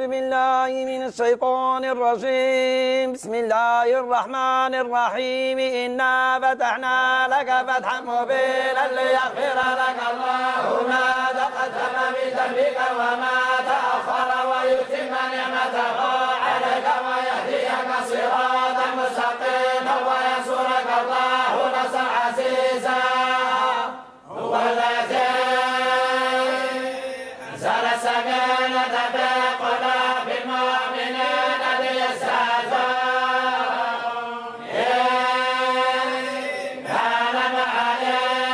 بالله من الشيطان الرجيم. بسم الله الرحمن الرحيم. إنا فتحنا لك فتحا مبينا ليغفر لك الله ما تقدم من ذنبك وما تأخر ويتم نعمته عليك ويهديك صراطا مستقيما وينصرك الله نصرا عزيزا. هو الذي أنزل السكينة في قلوب المؤمنين ليزدادوا إيمانا مع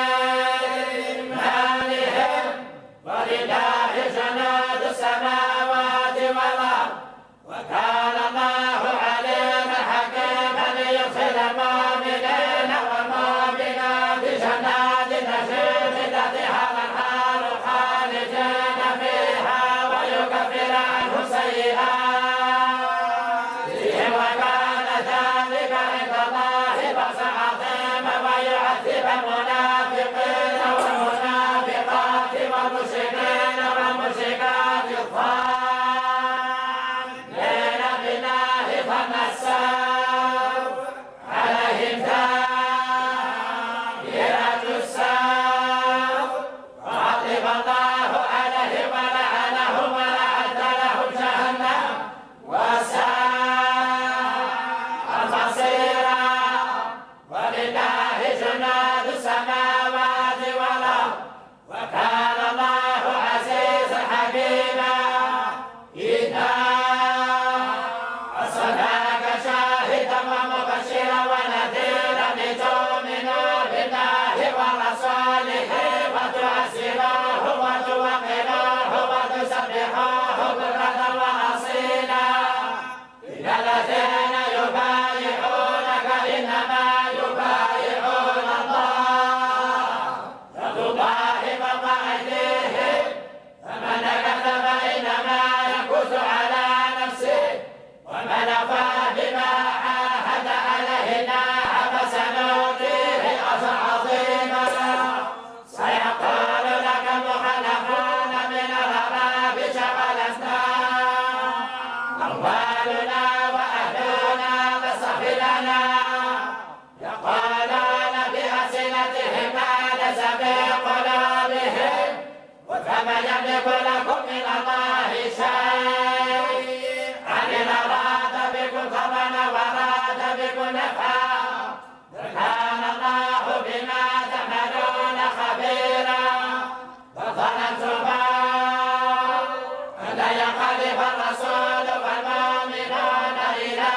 إيمانهم ولله جنود السماوات والأرض وكان الله عليما حكيما ليدخل المؤمنين والمؤمنات جنات تجري من تحتها الأنهار خالدين فيها ويكفر عنهم سيئاتهم وكان ذلك عند الله فوزا عظيما ويعذب المنافقين والمنافقات والمشركين والمشركات الظانين بالله ظن السوء عليهم دائرة السوء وغضب الله عليهم ولعنهم وأعد لهم جهنم وساءت مصيرا. ولله جنود السماوات والأرض وكان الله عزيزا حكيما. إنا أرسلناك شاهدا ومبشرا ونذيرا لتؤمنوا بالله ورسوله وتعزروه وتوقروه وتسبحوه بكرة وأصيلا. إن الذين يبايعونك إنما يبايعون الله يد الله فوق أيديهم فمن نكث فإنما ينكث على نفسه ومن وفى بما عاهد عليه الله فسنؤتيه أجرا عظيما. سيقول لك المخلفون من الأعراب شغلتنا أموالنا وأهلنا فاستغفر يقولون بألسنتهم ما ليس في قلوبهم فمن يملك لكم من الله شيئا إن أراد بكم ضرا وأراد بكم نفعا وكان الله بما تعملون خبيرا. وظننتم أن ينقلب الرسول والمؤمنون إلى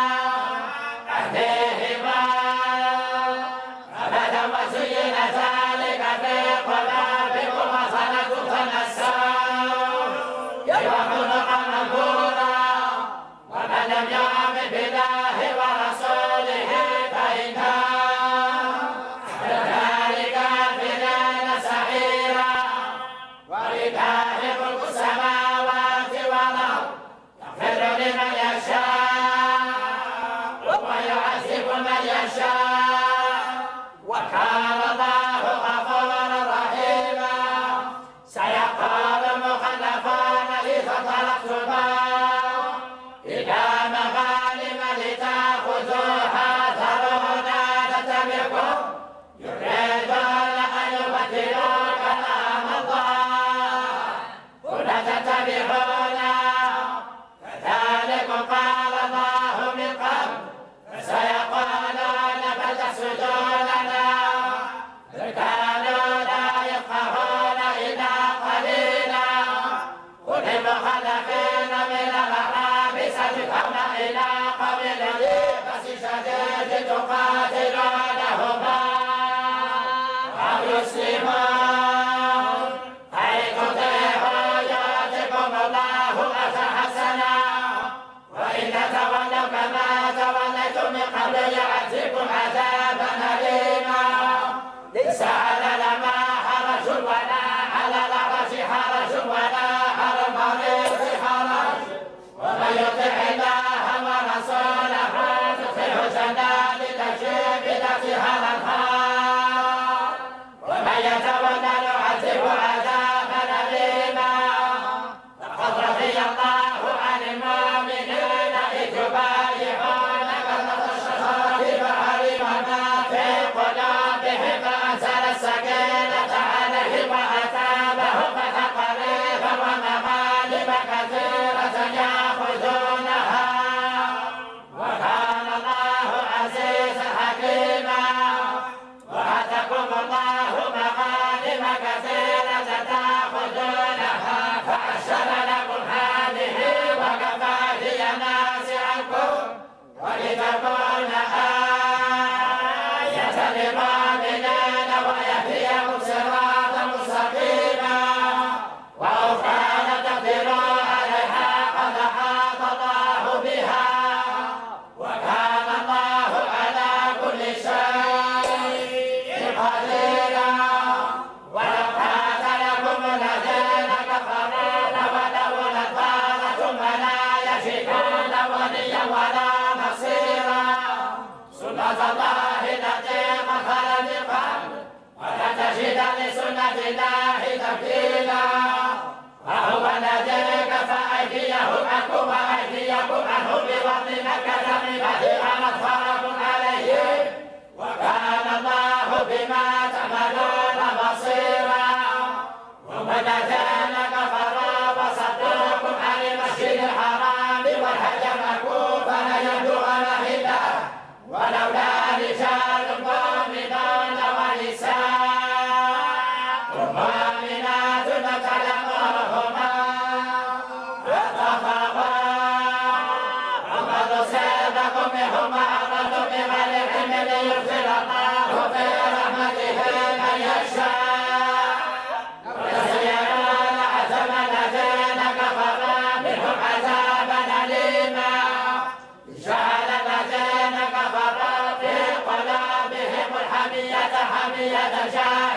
أهلهما أبدا وزين ذلك في قلوبكم وظننتم ظن السوء يوم قوما بورا. ومن لم يؤمن بالله ورسوله فإنا أعتدنا للكافرين سعيرا. ولله ملك السماوات والأرض يغفر لمن يشاء ويعذب من يشاء وكان الله غفورا رحيما. سيقول المخلفون إذا انطلقتما إلى مغانم لتأخذوها ذرونا نتبعكم يريدون أن يبدلوا كلام الله قل تتبعونا كذلكم قال الله من قبل فسيقولون بل تحسدوننا بل كانوا لا يفقهون إلا قليلا. قل المخلفين من الأعراب ستدعون إلى قوم ذي بأس شديد تقاتلونهما أو يسلمون فإن تطيعوا يؤتكم الله أجرا حسنا وإن تتولوا كما توليتم من قبل يأتيكم عذابا أليما. ليس على الأعمى حرج ولا على الأعرج حرج ولا على المريض حرج ومن يطع الله ورسوله يدخله جنات تجري من تحتها الأنهار ومن يتولى نعذبه عذابا أليما. لقد رضي الله سنة الله تبديلا وهو الذي كفى أيديهم عنكم وأيديكم عنهم ببطن مكة من بعد أن أظفركم عليهم وكان الله بما تعملون بصيرا هم الذين كفروا وصدوكم عن المسجد الحرام والحج المكروه فلن يبلغ محله ولولا رجال مؤمنون ونساء مؤمنات تعلموهما فتقوا وقد أصابكم منهم معرض بغير علم ليدخل الله في رحمته من يشاء ويسيرون عذاب الذين كفروا منهم عذابا أليما جعل الذين كفروا في قلوبهم الحمية حمية جهنم